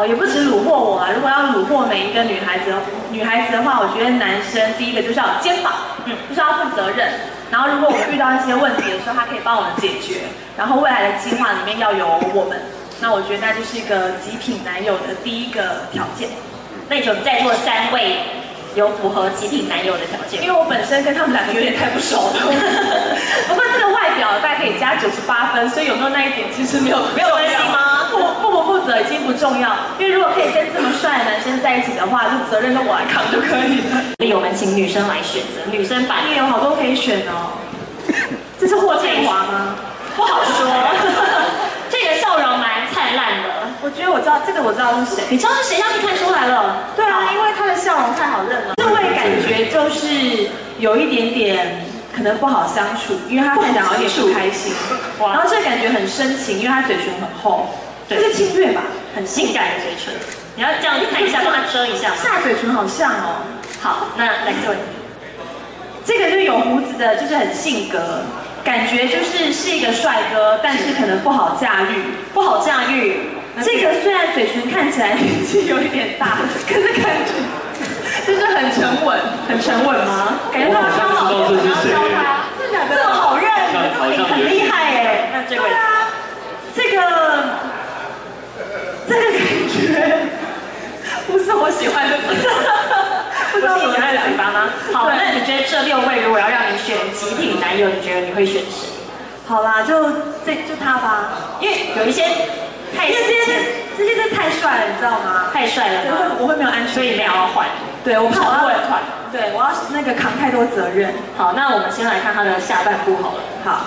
也不止虏获我啊，如果要虏获每一个女孩子的话，我觉得男生第一个就是要有肩膀，就是要负责任。然后如果我们遇到一些问题的时候，他可以帮我们解决。然后未来的计划里面要有我们，那我觉得那就是一个极品男友的第一个条件。 那你觉得在座3位有符合极品男友的条件？ 因为我本身跟他们2个有点太不熟了。不过这个外表大概可以加98分，所以有没有那一点其实没有关系吗？ 不负责已经不重要，因为如果可以跟这么帅的男生在一起的话，就责任都我来扛就可以了。 所以我们请女生来选择，女生版也有好多可以选哦。这是霍建华吗？ 不好说。这个笑容蛮灿烂的。 我觉得我知道这个，我知道是谁。 你知道是谁？让你看出来了。对啊， 因为他的笑容太好认了。这位感觉就是有一点点可能不好相处，因为他看起来好像有点不开心。然后这个感觉很深情，因为他嘴唇很厚。这是清月吧？ 很性感的嘴唇。你要这样看一下，帮他遮一下。 下嘴唇好像哦。 好，那来这位。 这个就是有胡子的，就是很性格，感觉就是一个帅哥，但是可能不好驾驭。不好驾驭。这个虽然嘴唇看起来年纪有一点大，可是感觉就是很沉稳，很沉稳吗？感觉他超好教，你要教他，这么好认，很厉害哎。 那这位。 这个感觉不是我喜欢的，不知道你喜欢的嘴巴吗？ 好，那你觉得这6位如果要让你选极品男友，你觉得你会选谁？ 好啦，就他吧， 因为有一些这些太帅了，你知道吗？ 太帅了， 我会没有安全感， 所以你要换。 对，我怕我要对，我要那个扛太多责任。 好，那我们先来看他的下半部好了。 好，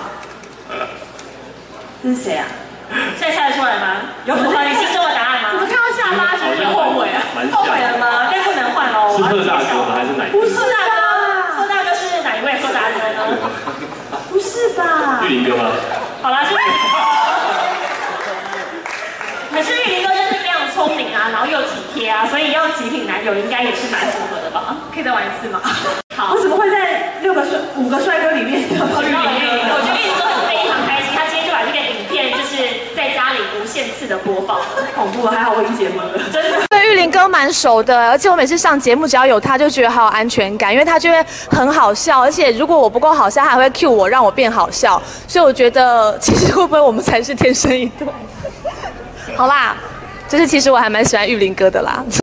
这是谁啊？ 现在猜得出来吗？有符合你心中的答案吗？ 怎么看到下巴就有点后悔啊？ 后悔了吗？但不能换哦。 是贺大哥吗？还是哪？ 不是啊， 贺大哥是哪一位贺大哥呢？ 不是吧？ 玉林哥吗？ 好啦，可是玉林哥真是非常聪明啊，然后又体贴啊，所以要极品男友应该也是蛮符合的吧？ 可以再玩一次吗？ 好， 为什么会在5个帅哥里面挑到玉林哥？ 我觉得玉林哥非常开心，他今天就把这个影片就是在家里无限次的播放， 恐怖了，还好我已经结婚了， 真的。 对玉林哥蛮熟的，而且我每次上节目只要有他就觉得好有安全感，因为他就会很好笑，而且如果我不够好笑，他还会 cue 我让我变好笑，所以我觉得其实会不会我们才是天生一对？好啦，就是其实我还蛮喜欢玉林哥的啦。